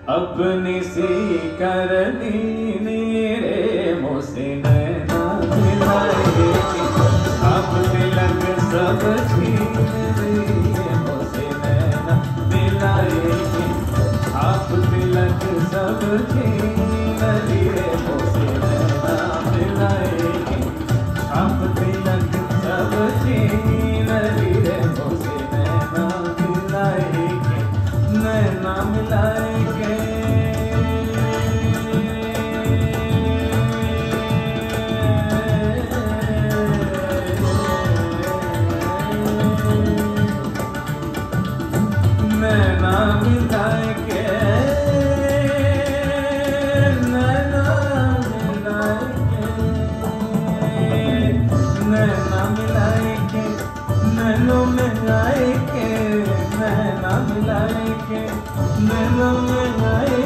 अपनी सी कर दीनी रे मोसे नैना मिलाए अब तिलक सब छीन रे मोसे नैना मिलाए आप तिलक सब छीन रे मोसे नैना मिलाए आप तिलक सब छीन रे मोसे नैना मिलाए नैना मिलाए नैना मिलाए के नैना मिलाए के नैना मिलाए के नैनो मिलाए के नैना मिलाए के नैनो मिलाए